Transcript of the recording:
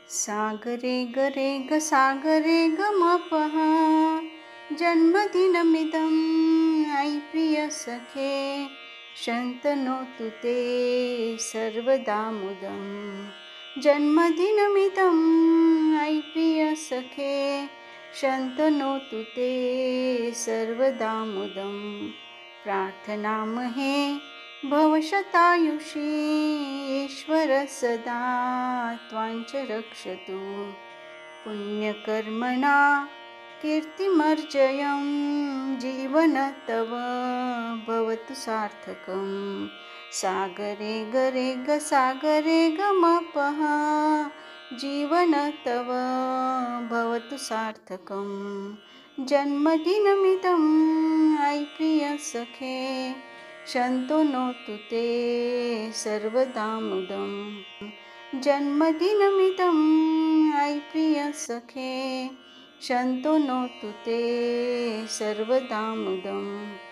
सागरे गरे ग सागरे गमपः जन्मदिनमिदं अयि प्रियसखे शन्तनोतु ते सर्वदा मुदं जन्मदिनमिदं अयि प्रियसखे शन्तनोतु ते सर्वदा मुदं प्रार्थनामहे भव शतायुषी ईश्वर सदा त्वाञ्च रक्षतु पुण्यकर्मणा कीर्तिमर्जयं जीवन तव भवतु सार्थकं सागरे गरे ग सागरे गमपः जीवन तव भवतु सार्थकं जन्मदिनमिदं अयि प्रियसखे शन्तनोतु ते सर्वदा मुदं जन्मदिनमिदं अयि प्रियसखे शन्तनोतु ते सर्वदा मुदम्।